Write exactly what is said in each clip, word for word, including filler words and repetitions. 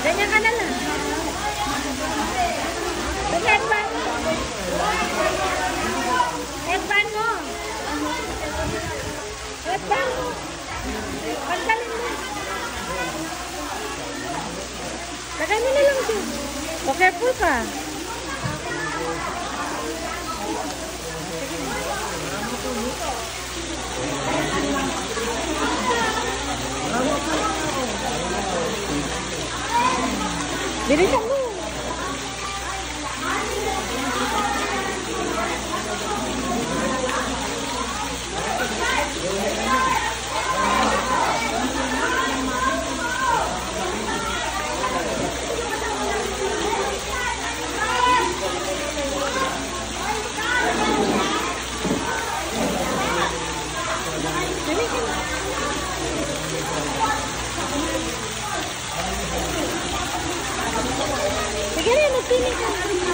Ganyan ka na lang. Headband mo. Headband mo. Headband mo. Pagdalin mo. Lagay mo na lang siya. O, careful ka. Bilisan mo. Sige rin, magpili ka.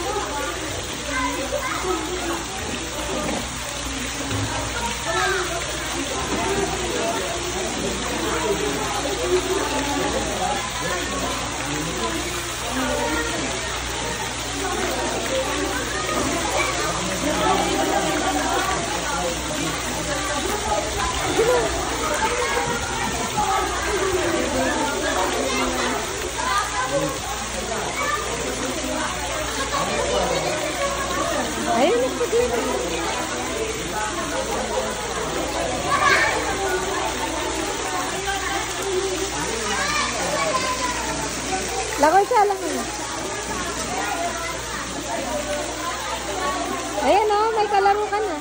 Ayun, nagpagin. Lakoy siya, lakoy. Ayan o, may kalaro ka na.